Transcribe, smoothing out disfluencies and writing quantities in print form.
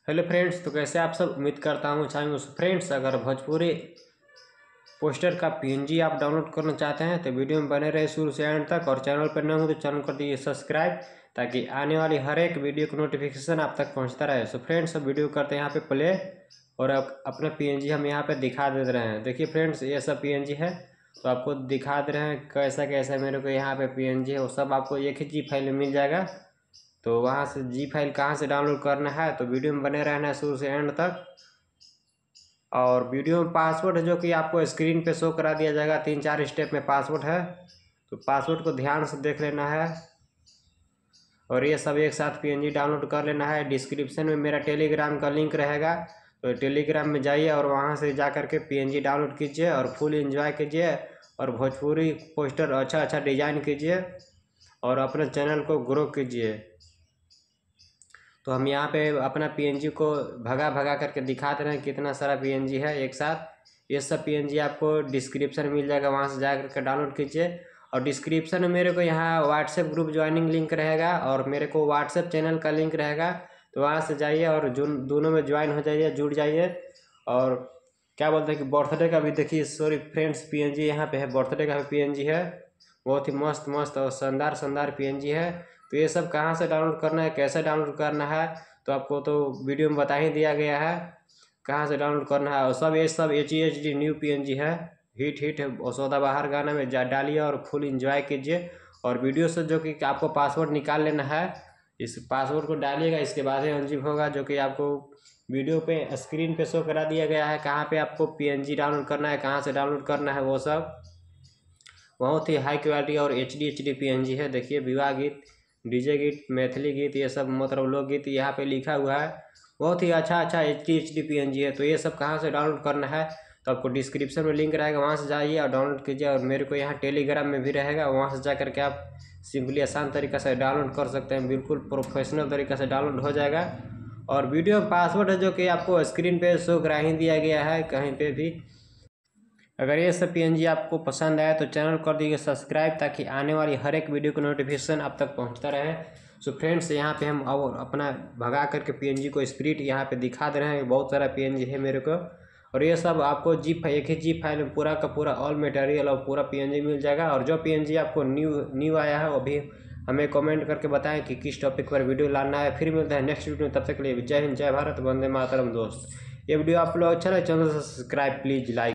Hello friends, तो कैसे आप सब। उम्मीद करता हूँ चाहेंगे। फ्रेंड्स, अगर भोजपुरी पोस्टर का पीएनजी आप डाउनलोड करना चाहते हैं तो वीडियो में बने रहे शुरू से एंड तक। और चैनल पर नए हो तो चैनल कर दीजिए सब्सक्राइब, ताकि आने वाली हर एक वीडियो की नोटिफिकेशन आप तक पहुंचता रहे। सो फ्रेंड्स, अब वीडियो करते हैं यहाँ पे प्ले और अपना पीएनजी हम यहाँ पे दिखा दे रहे हैं। देखिए फ्रेंड्स, ये सब पीएनजी है, तो आपको दिखा दे रहे हैं कैसा कैसा मेरे को यहाँ पे पीएनजी है। वो सब आपको एक ही जी फाइल में मिल जाएगा। तो वहाँ से जी फाइल कहाँ से डाउनलोड करना है तो वीडियो में बने रहना है शुरू से एंड तक। और वीडियो में पासवर्ड है जो कि आपको स्क्रीन पे शो करा दिया जाएगा। 3-4 स्टेप में पासवर्ड है, तो पासवर्ड को ध्यान से देख लेना है। और ये सब एक साथ पीएनजी डाउनलोड कर लेना है। डिस्क्रिप्शन में मेरा टेलीग्राम का लिंक रहेगा, तो टेलीग्राम में जाइए और वहाँ से जा कर के पीएनजी डाउनलोड कीजिए और फुल एंजॉय कीजिए। और भोजपुरी पोस्टर अच्छा डिजाइन कीजिए और अपने चैनल को ग्रो कीजिए। तो हम यहाँ पे अपना पीएनजी को भगा भगा करके दिखा दे रहे हैं कितना सारा पीएनजी है एक साथ। ये सब पीएनजी आपको डिस्क्रिप्शन मिल जाएगा, वहाँ से जा करके डाउनलोड कीजिए। और डिस्क्रिप्शन में मेरे को यहाँ व्हाट्सएप ग्रुप ज्वाइनिंग लिंक रहेगा और मेरे को व्हाट्सएप चैनल का लिंक रहेगा। तो वहाँ से जाइए और दोनों में ज्वाइन हो जाइए, जुड़ जाइए। और क्या बोलते हैं कि बर्थडे का भी देखिए, सॉरी फ्रेंड्स, पीएनजी यहाँ पे है, बर्थडे का भी पीएनजी है। बहुत ही मस्त मस्त और शानदार पीएनजी है। तो ये सब कहाँ से डाउनलोड करना है, कैसे डाउनलोड करना है, तो आपको तो वीडियो में बता ही दिया गया है कहाँ से डाउनलोड करना है। और सब ये सब HD न्यू पीएनजी है, हिट है। और सौदाबहार गाना में डालिए और फुल इंजॉय कीजिए। और वीडियो से जो कि आपको पासवर्ड निकाल लेना है, इस पासवर्ड को डालिएगा, इसके बाद ही अनजिप होगा, जो कि आपको वीडियो पे स्क्रीन पे शो करा दिया गया है कहाँ पे आपको पीएनजी डाउनलोड करना है, कहाँ से डाउनलोड करना है। वो सब बहुत ही हाई क्वालिटी और HD पीएनजी है। देखिए, विवाह गीत, डीजे गीत, मैथिली गीत, ये सब मतलब लोकगीत यहाँ पे लिखा हुआ है। बहुत ही अच्छा HD पीएनजी है। तो ये सब कहाँ से डाउनलोड करना है तो आपको डिस्क्रिप्शन में लिंक रहेगा, वहाँ से जाइए और डाउनलोड कीजिए। और मेरे को यहाँ टेलीग्राम में भी रहेगा, वहाँ से जा करके आप सिंपली आसान तरीक़ा से डाउनलोड कर सकते हैं। बिल्कुल प्रोफेशनल तरीक़ा से डाउनलोड हो जाएगा। और वीडियो पासवर्ड है जो कि आपको स्क्रीन पे शो करा ही दिया गया है कहीं पे भी। अगर ये सब पीएनजी आपको पसंद आया तो चैनल कर दीजिए सब्सक्राइब, ताकि आने वाली हर एक वीडियो का नोटिफिकेशन आप तक पहुंचता रहे। सो फ्रेंड्स, यहाँ पे हम अब अपना भगा करके पीएनजी को स्प्लिट यहाँ पे दिखा दे रहे हैं। बहुत सारा पीएनजी है मेरे को। और ये सब आपको एक ही जी फाइल में पूरा का पूरा ऑल मटेरियल और पूरा पीएनजी मिल जाएगा। और जो पीएनजी आपको न्यू आया है वो भी हमें कमेंट करके बताएं कि किस टॉपिक पर वीडियो लाना है। फिर मिलते हैं नेक्स्ट वीडियो में, तब तक के लिए जय हिंद, जय भारत, वंदे मातरम। दोस्त, ये वीडियो आप लोग अच्छा लगे चैनल सब्सक्राइब प्लीज़, लाइक।